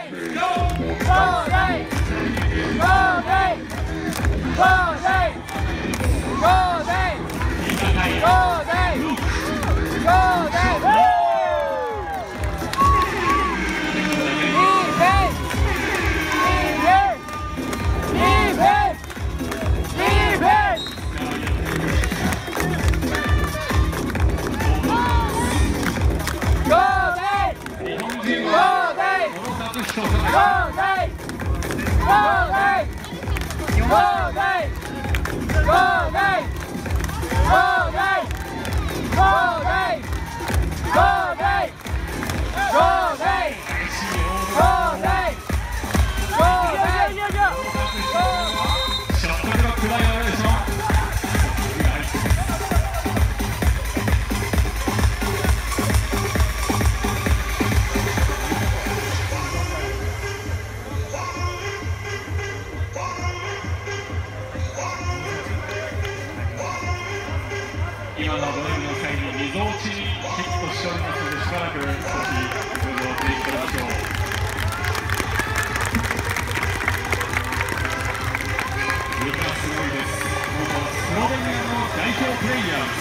今のドリブルの際にみぞおちにヒットしておりますので、しばらく少しボールをブレイク取りましょう。動きがすごいです。元スロベニアの代表プレイヤーです。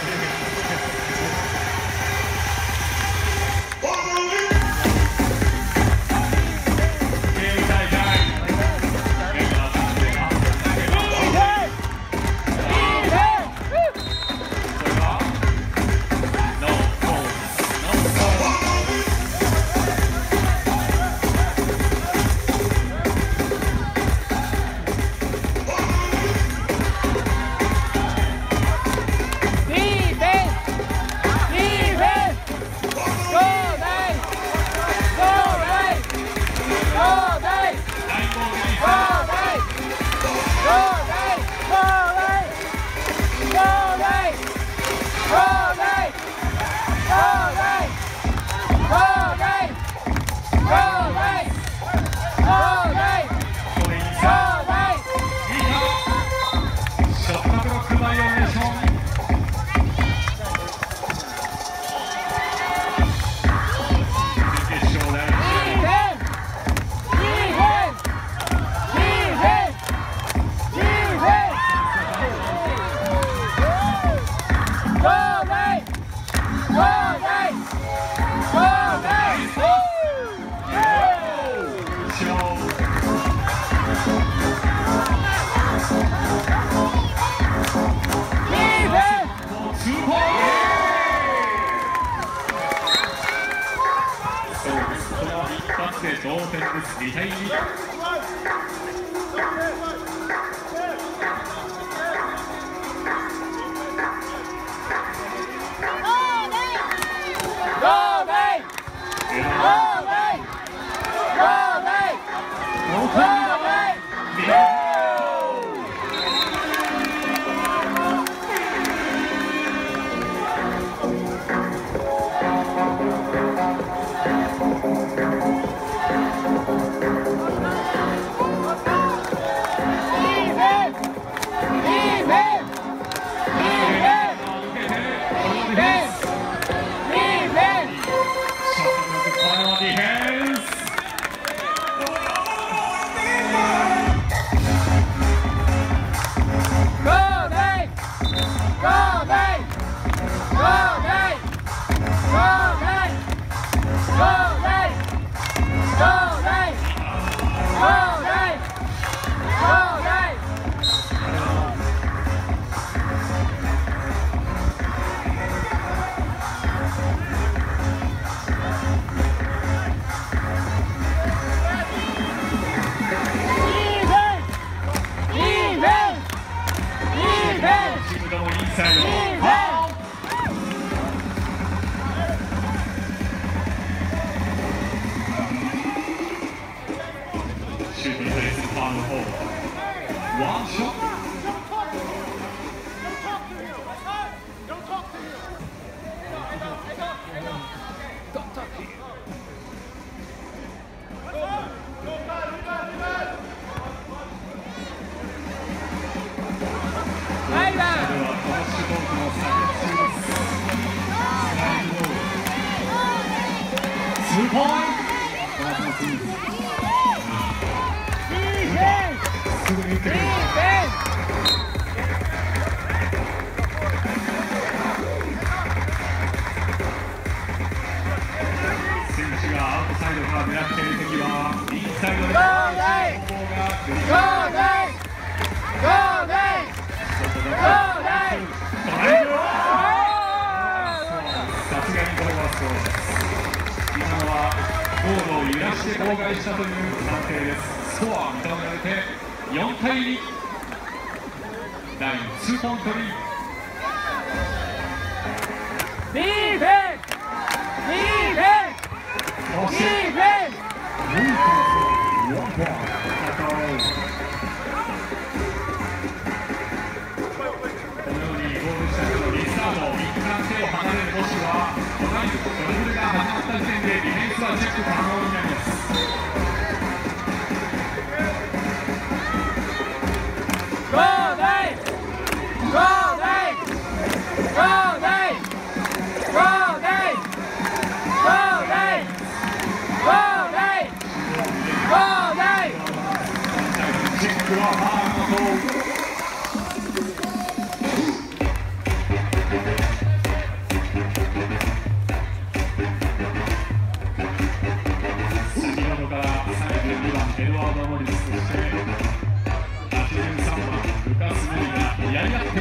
同点です。2対2。シュートに対するファーの方、ワンショット。2 points. サイドから狙っている敵はインサイドでゴーデイゴーデイゴーデイゴーデイさすがにこれはそうです。今のはボールを揺らして妨害したという判定です。スコア認められて4対2、第2ポイントリード。 ディーフェンスディーフェンスディーフェンスこのようにゴールした後のリスタート、一旦手を離れるボシはドリブルが始まった時点でディフェンスはチェック可能になります。 ゴーデイゴーデイゴーデイゴーデイゴーデイゴーデイゴーデイチェックはファーのと先ほどから32番エドワード・モリス、そして83番ルカス・メリがやり合ってます。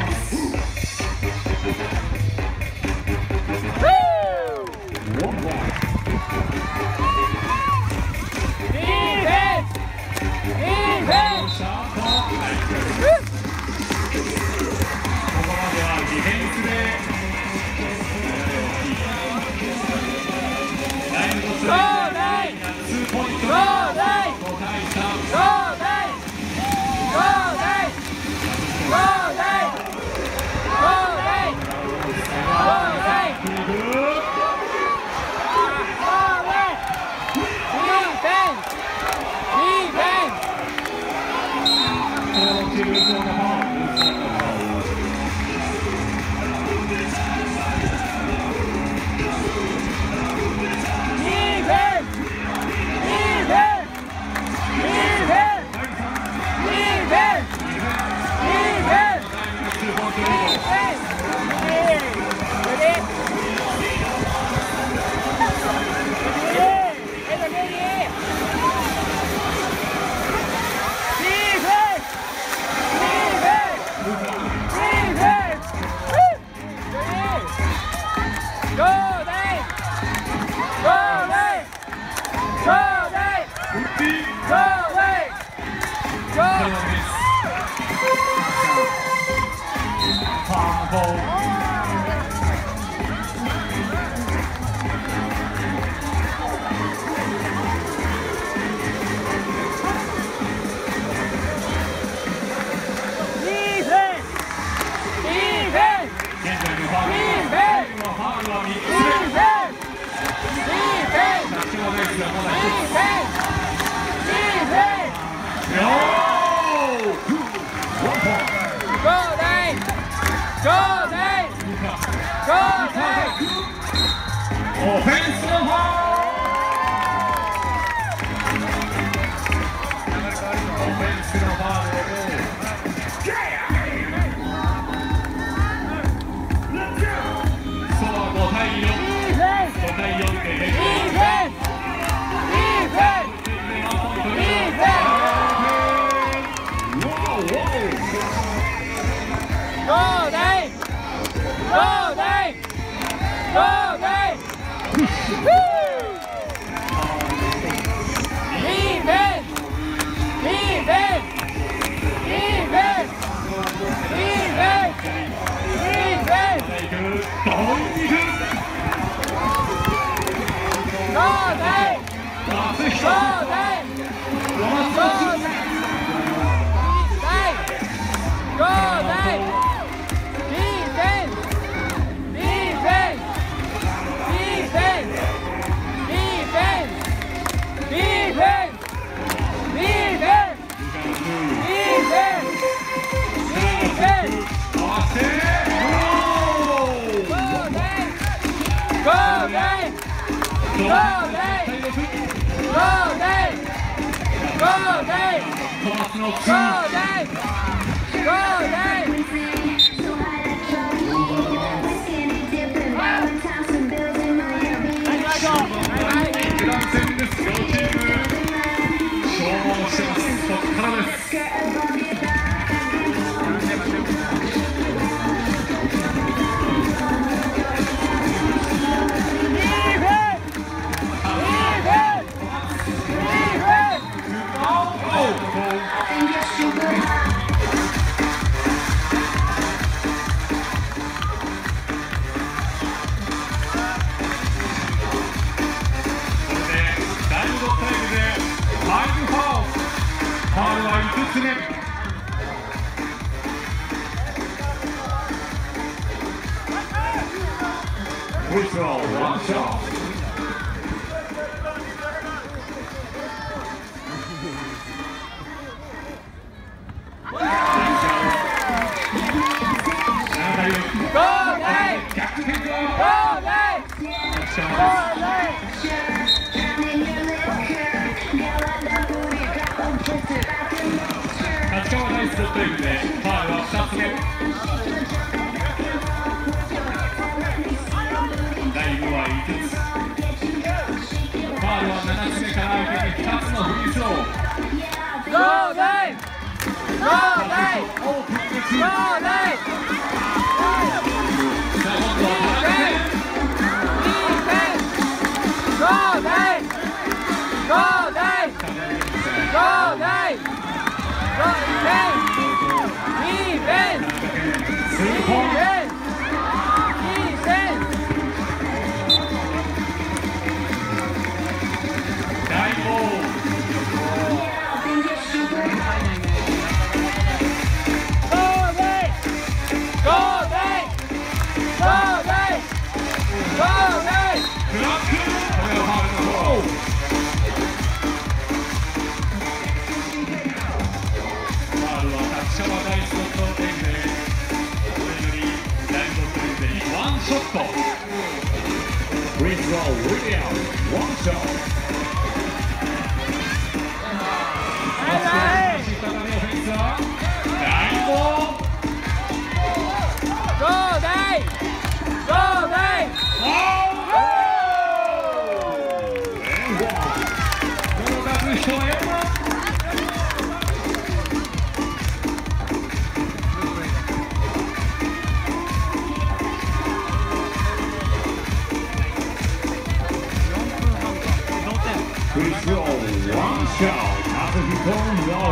オフェンスのファウル。オフェンスのファウルそう5対4、5対4でフランス戦です。 つ目。フリースロー、ワンショット。立川ナイスドットイブでファウルは2つ目。第5は5つ。ファウルは7つ目から相手に2つのフリースロー。 ゴーデイゴーデイゴーデイさあ今度は田中健。 ゴーデイゴーデイゴーデイゴーデイいいペンスリーポイント。第5。ショット。フリースロー、ウィリアム、ワンショット。第5。 ゴーデイゴーデイこの数1円はフリースロー、ワンショット、アズヒコンロー。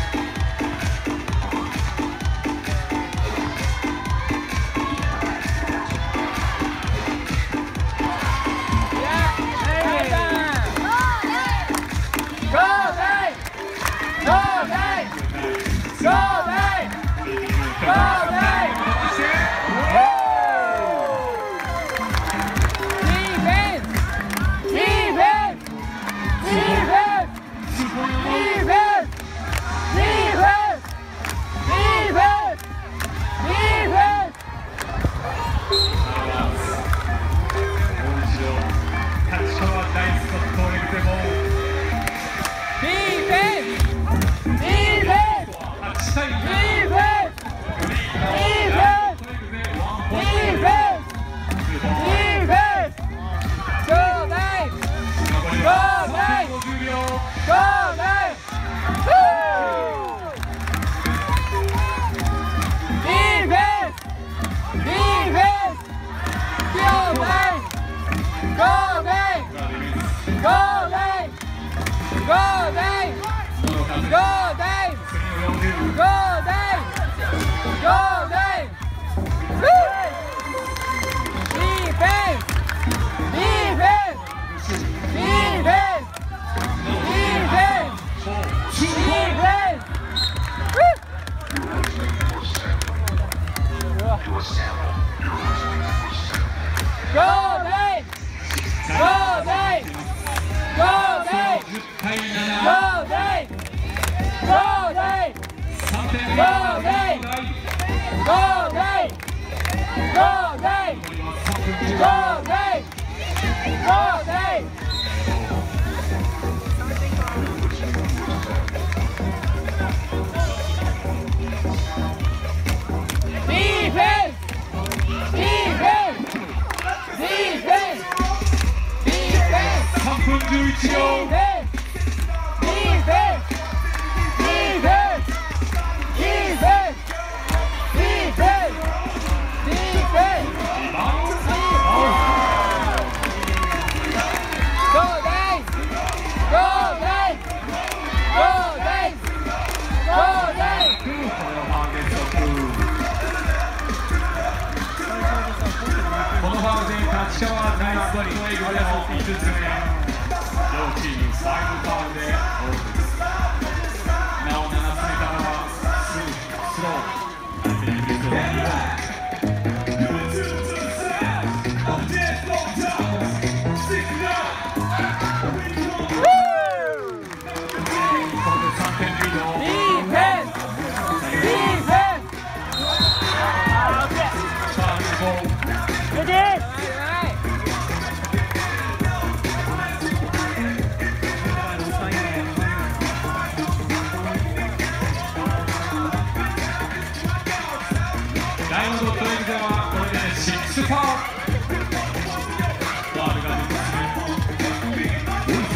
シャワーナイスドリブル5つ目、両チーム5ファウルでオープンです。なお7つ目から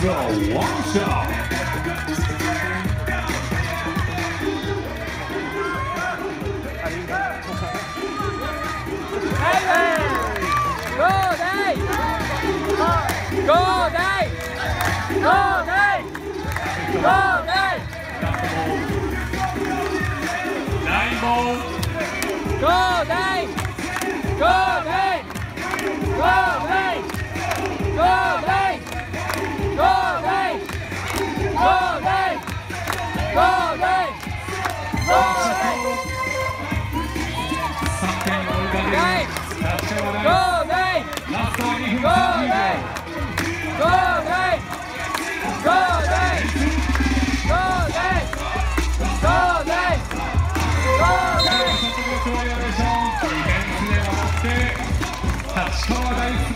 the one shot. Nine ball. Go day! Go day! Go day! Go day! Go day! Go day! Go day! Go day! 3点を追いかける立川大。 Go day! ラストは2分 Go 30 day! Go day! Go day! Go day! Go day! Go day! ディフェンスで守って立川大相撲。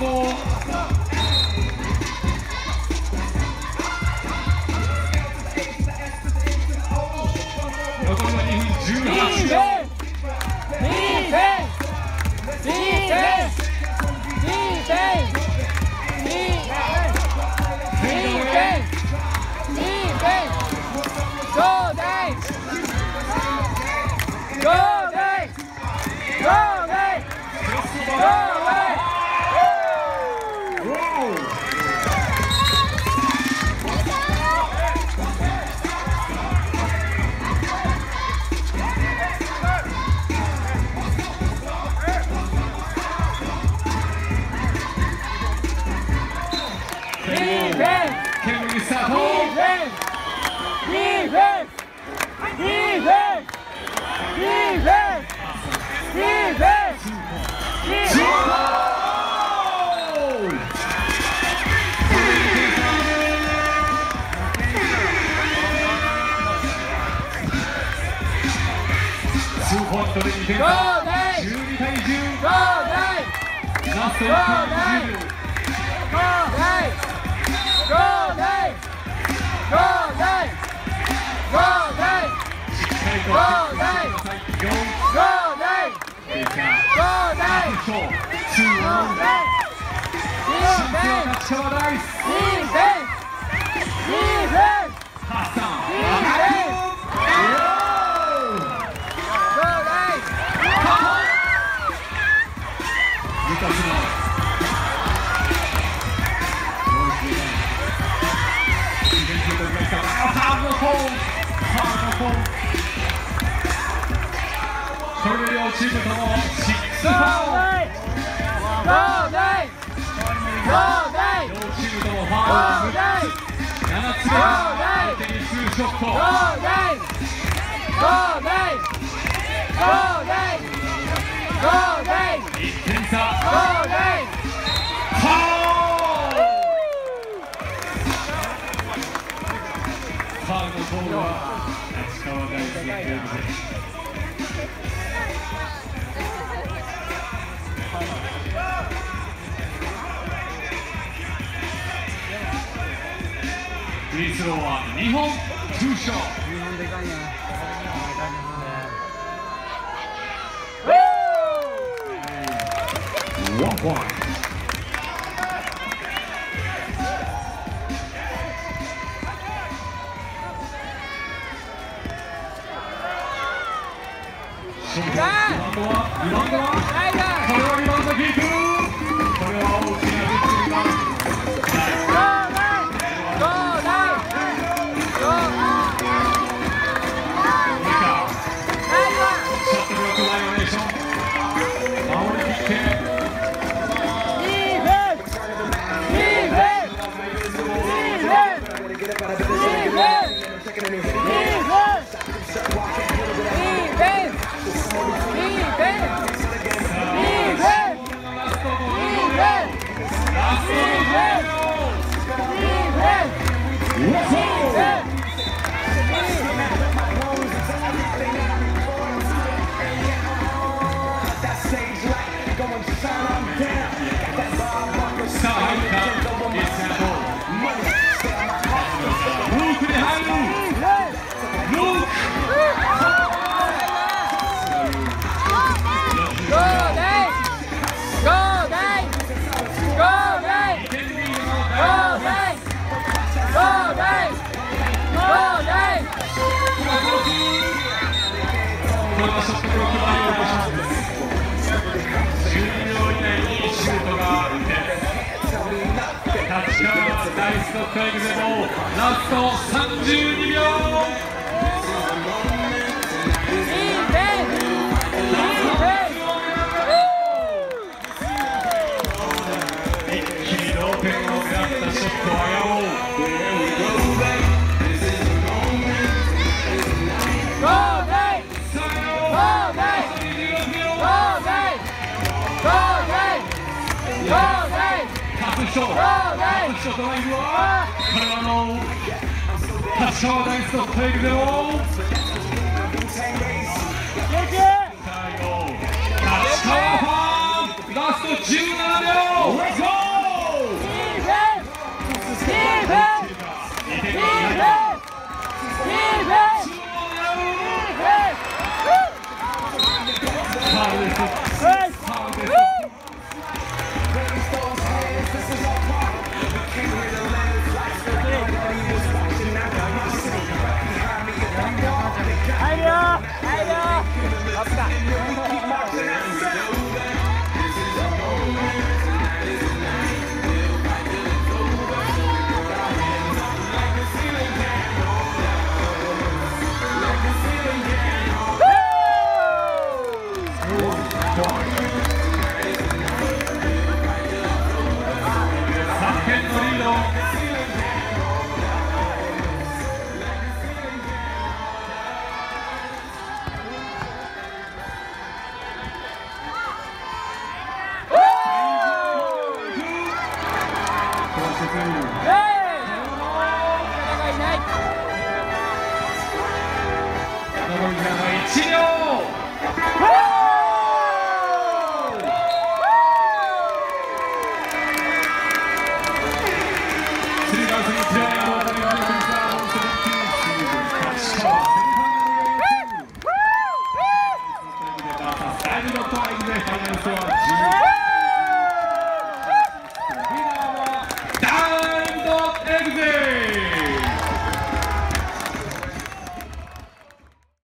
残りは2分18秒。2ポイントで2点差。12対10。ラスト1分20秒。これで両チームとも6ファウル。両チームともファウル6つ、7つ目が相手に2ショット。1点差。ファウル。ファウルのコールは立川大輔です。フリースローは2本、2ショット。1ポイント。リバウンドはこれはリバウンドキープ。これは大きなビッグリバウンド。ラはショットブロックバイオレーションです。10秒以内にシュートが打て立川ダイスドットエグゼボラスト32秒。一気に同点を狙ったショットをあやおう。初ドライブはこれは立川ダイスドットエグゼロ。最後立川ファンラスト17秒。レッツゴー。1秒。